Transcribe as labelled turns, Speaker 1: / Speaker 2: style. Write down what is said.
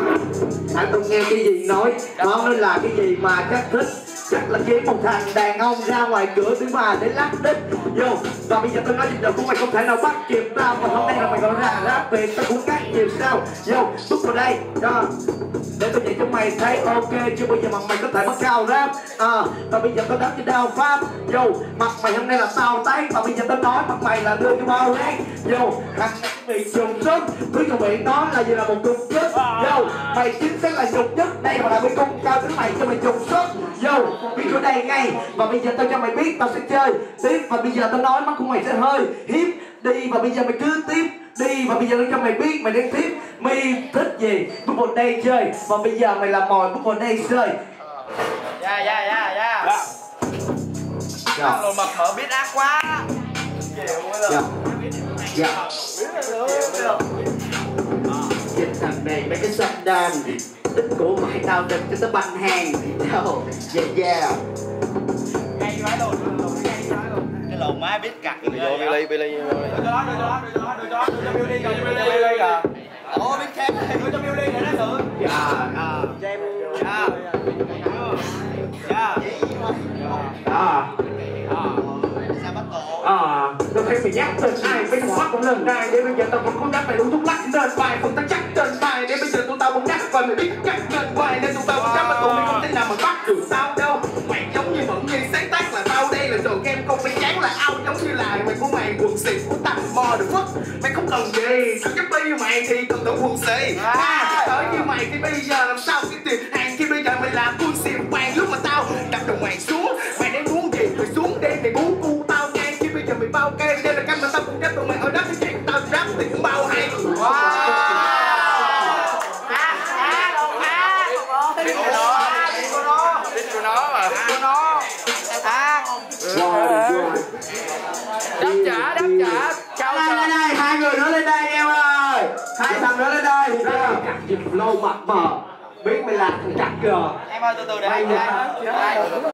Speaker 1: Anh không nghe cái gì nói, đó nên là cái gì mà chắc thích. Chắc là kiếm một thằng đàn ông ra ngoài cửa tiếng mà để lắc đích vô. Và bây giờ tôi nói chuyện của mày không thể nào bắt kịp tao. Và hôm nay là mày gọi ra rap Việt, tao cũng cắt kịp sao. Vô, bước vào đây cho để tôi dạy cho mày thấy ok chưa. Bây giờ mặt mày có thể bắt cao rap. Và bây giờ tao đấm cho đao pháp. Vô, mặt mày hôm nay là tao tán. Và bây giờ tao nói mặt mày là đưa cho bao rác. Vô, thằng này bị trùng sức. Thứ cho bị nói là gì là một cung chất. Vô, mày chính xác là nhục nhất. Đây mà là mấy cung cao thứ mày cho mày trùng sức. Vô, biết ở đây ngay. Và bây giờ tao cho mày biết tao sẽ chơi tiếp. Và bây giờ tao nói mắt của mày sẽ hơi hiếp đi. Và bây giờ mày cứ tiếp đi. Và bây giờ tao cho mày biết mày đang tiếp mi thích gì. Bước vào đây chơi. Và bây giờ mày làm mồi bước vào đây chơi.
Speaker 2: Rồi mập mỡ biết ác quá.
Speaker 1: Chết thằng này mấy cái xanh đàn. Tích của mày tao đừng cho tao banh hàng.
Speaker 2: Ngay vãi luôn, ngay vãi luôn. Cái lồn má biết cặt. Billy. Đưa cho Billy kìa. Ủa biết khác. Đưa cho Billy để nó thử.
Speaker 1: Tôi thấy mày nhắc tên ai mấy thằng mắt cũng lần này. Để bây giờ tao vẫn không nhắc mày uống thuốc lắc trên vai. Phần tao chắc trên vai. Để bây giờ tụi tao vẫn nhắc và mày biết chắc trên vai. Nên tụi tao vẫn chắc mà tụi mày không thể nào mà bắt được tao đâu. Mày giống như vẫn như sáng tác là tao đây là trò game không phải chán là ao. Giống như là mày của mày quần xì của tao mò được mất. Mày không cần gì. Thằng cái bi mày thì cần tao quần xì. Tới như mày thì bây giờ làm sao cái tiền hàng khi bây giờ mày làm quân xì vàng. Lúc mà tao đập đầu mày xuống. Mày đang muốn gì mày xuống đây mày bú cu tao ngang. Khi bây giờ mày bao cây đây là cách mà tao cũng trách tụi mày ở đất. Cái chuyện tao rap thì cũng bao hay.
Speaker 2: Đáp trả.
Speaker 1: Đây, hai người nữa lên đây em ơi. Hai thằng nữa lên đây. Cắt gì lâu mặt mờ. Biết mày làm thằng chặt kìa.
Speaker 2: Em ơi từ từ để anh.